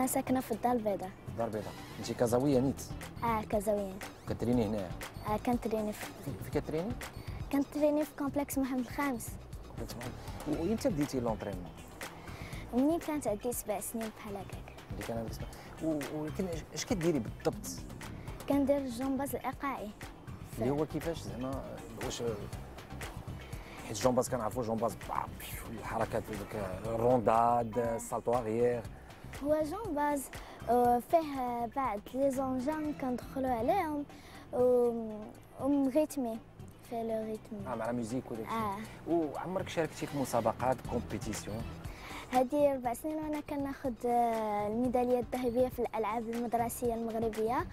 انا ساكنه في الدار البيضاء. الدار البيضاء. انت كازاويه نيت؟ كازاويه. كتريني هنايا؟ كنتريني في كتريني؟ كنتريني في كومبلكس محمد الخامس. وامتى بديتي لونطرينمون؟ منين كانت عندي 7 سنين بحال هكاك. اللي كان عندك 7. ولكن اش كديري بالضبط؟ كندير الجمباز الايقاعي. اللي هو كيفاش زعما واش حيت الجمباز كنعرفوا جمباز الحركات ديك الرونداد السالتو اغيير. هو جمباز فيه بعض لي زونجان كندخلوا عليهم ومغيتمي فيه لو ريتم. مع لا ميوزيك وداك الشيء. وعمرك شاركتي في مسابقات كومبيتيسيون؟ هذه 4 سنين وانا كناخذ الميداليه الذهبيه في الالعاب المدرسيه المغربيه.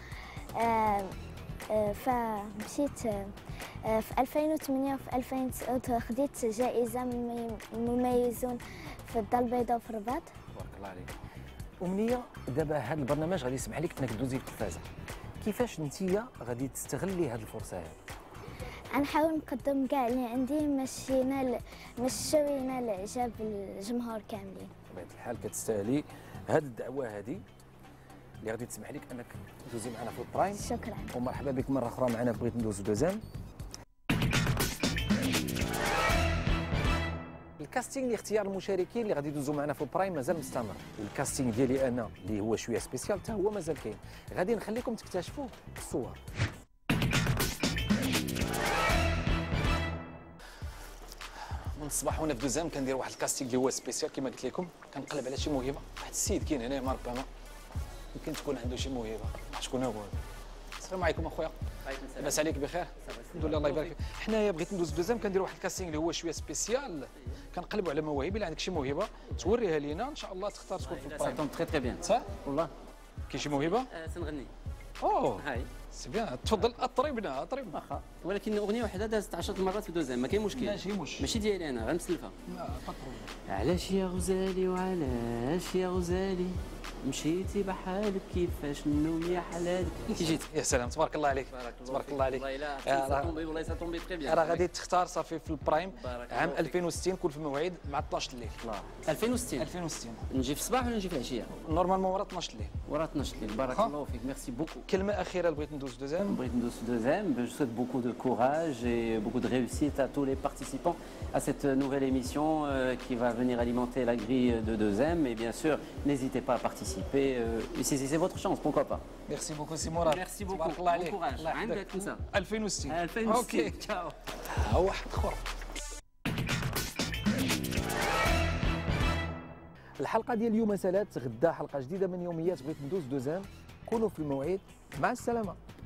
فمشيت في 2008 وفي 2009 خديت جائزه من المميزون في الدار البيضاء وفي الرباط. تبارك الله عليك. أمنية، دابا هذا البرنامج غادي يسمح لك انك دوزي التلفازه، كيفاش انتيا غادي تستغلي هذه الفرصه هذه؟ غنحاول نقدم كاع اللي عندي باش ينال اعجاب الجمهور كاملين. بطبيعه الحال كتستاهلي هذه الدعوه هذه اللي غادي تسمح لك انك تدوزي معنا في البرايم. شكرا ومرحبا بك مره اخرى معنا في بغيت ندوزو دوزام. الكاستينغ لاختيار المشاركين اللي غادي يدوزوا معنا في البرايم مازال مستمر، والكاستينغ ديالي انا اللي هو شويه سبيسيال حتى هو مازال كاين، غادي نخليكم تكتشفوا الصور. من الصباح وانا في دوزام كندير واحد الكاستينغ اللي هو سبيسيال كما قلت لكم، كنقلب على شي موهبه. واحد السيد كاين هنا ربما يمكن تكون عنده شي موهبه، شكون هو؟ السلام عليكم اخويا. وعليكم السلام. لاباس عليك؟ بخير الحمد لله الله يبارك فيك. حنايا بغيت ندوز دوزام كندير واحد الكاستينغ اللي هو شويه سبيسيال، كنقلبوا على مواهب. الا عندك شي موهبه توريها لينا ان شاء الله تختار تكون في البرايم. سا تري تري بيان صح والله. كاين شي موهبه؟ سنغني. اوه هاي سي بيان، تفضل اطربنا. واخا، ولكن اغنيه وحده دازت 10 مرات في دوزام ما كاين مشكل. ماشي ديالي انا، غير مسلفه. علاش يا غزالي وعلاش يا غزالي مشيتي بحالك كيفاش النوية حلالك. كي جيت؟ يا سلام تبارك الله عليك. تبارك الله عليك. والله سا طومبي تري بيان. راه غادي تختار صافي في البرايم عام 2060 كل في الموعد مع 12 الليل. 2060 نجي في الصباح ولا نجي في العشيه؟ نورمالمون ورا 12 الليل. ورا 12 الليل. بارك الله فيك، ميرسي بوكو. كلمه اخيره بغيت ندوز دوزام. بغيت ندوز دوزام. Je souhaite beaucoup de courage et beaucoup de réussite à tous les participants à cette nouvelle émission qui va venir alimenter la grille de Deuxième. Et bien sûr, n'hésitez pas à participer. C'est votre chance, pourquoi pas. Merci beaucoup سي مراد. Merci beaucoup. Bon courage. عندك تنسى 2060. 2060. اوكي تشاو. واحد اخر. الحلقه ديال اليوم سالات، غدا حلقه جديده من يوميات بغيت ندوز دوزام. كونوا في الموعد، مع السلامه.